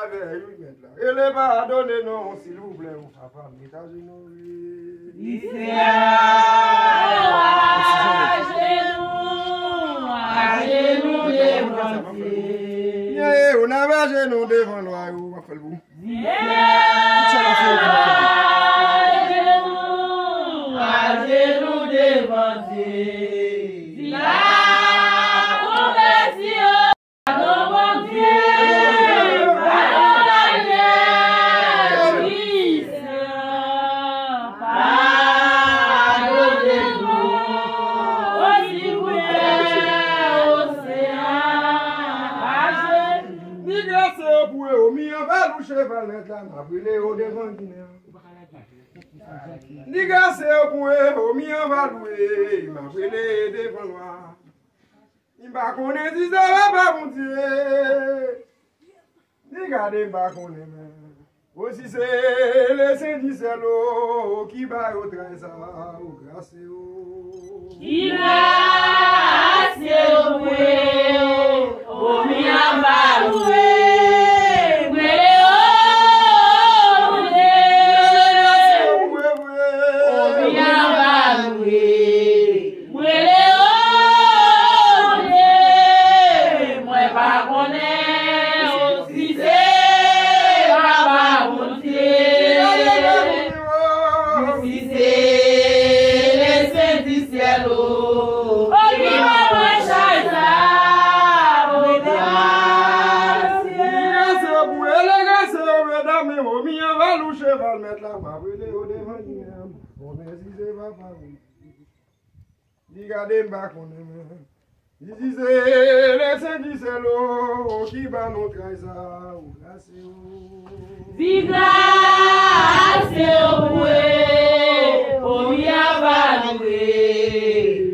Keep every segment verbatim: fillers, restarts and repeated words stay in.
avec lui maintenant. Et les pardonnez non, s'il vous plaît, mon papa, mettez nous. On a pas genou devant nous, on va faire vous. À genoux devant Dieu. La conversion à nos bons dieux. Pardon la guerre. Pardonnez-nous. Aussi vous océan. Ni grâce pour eux, mi en va nous cheval maintenant, ma brûlé au devant Guinée. Ni grâce pour eux, mi en va louer, ma brûlé devant moi. Ni pas connaît si ça va pas mon Dieu. Ni garder pas connaît aussi c'est le Saint-Dicelle qui va au train ça, au grâce au. Ni grâce pour eux, mi en va louer. Regardez bas qu'on aime. Ils disaient les Saint-Dicelle qui va nous traiter ça ou grâce au. Viva c'est au au mia va louer.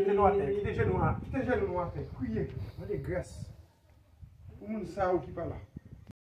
Crier, on est grâce. Tout le monde sait qui parle là.